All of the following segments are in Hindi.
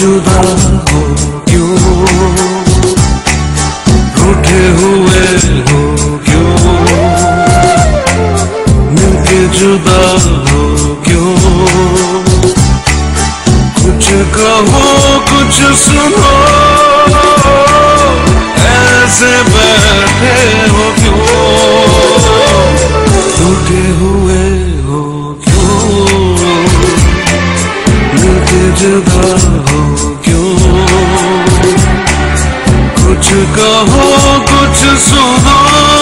जुदा हो क्यों, रूठे हुए हो क्यों, मिलके जुदा हो क्यों। कुछ कहो कुछ सुनो, ऐसे बैठे हो क्यों, रूठे हुए हो क्यों, मिलके जुदा हो क्यों। कुछ कहो कुछ सुनो,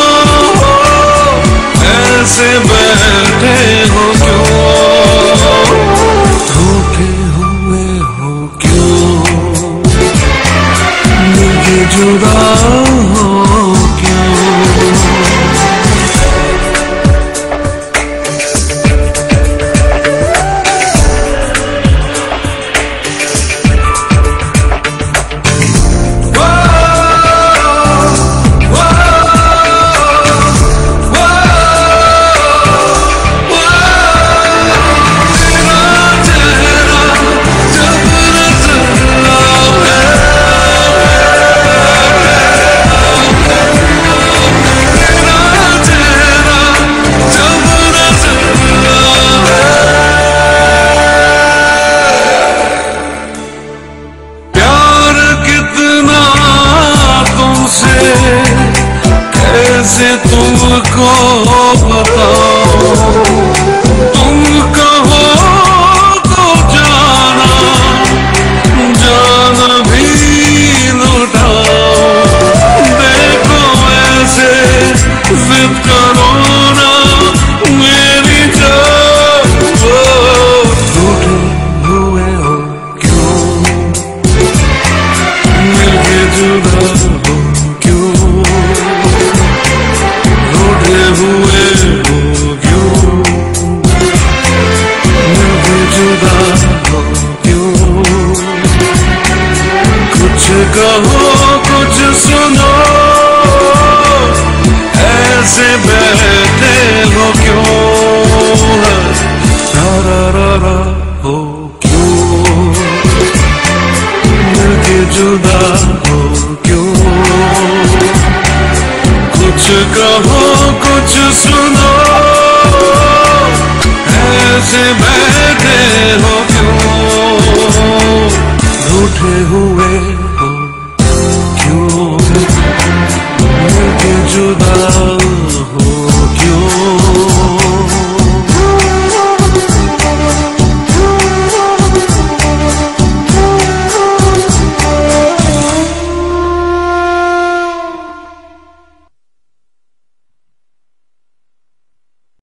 ऐसे बैठे हो क्यों, रूठे हुए हो क्यों, मिलके जुदा हो क्यों। कैसे तुमको बताओ, तुम कहो तो जाना, जान भी लुटाओ। देखो ऐसे जिद करो ना मेरी जान, रूठे हुए हो क्यों, मिलके जुदा हो क्यों, रूठे हुए हो क्यों, मिलके जुदा हो क्यों। कुछ कहो कुछ सुनो, ऐसे बैठे हो क्यों, रा हो क्यों, मिलके जुदा हो क्यों। कुछ कहो कुछ सुनो, ऐसे बैठे हो क्यों, रूठे हो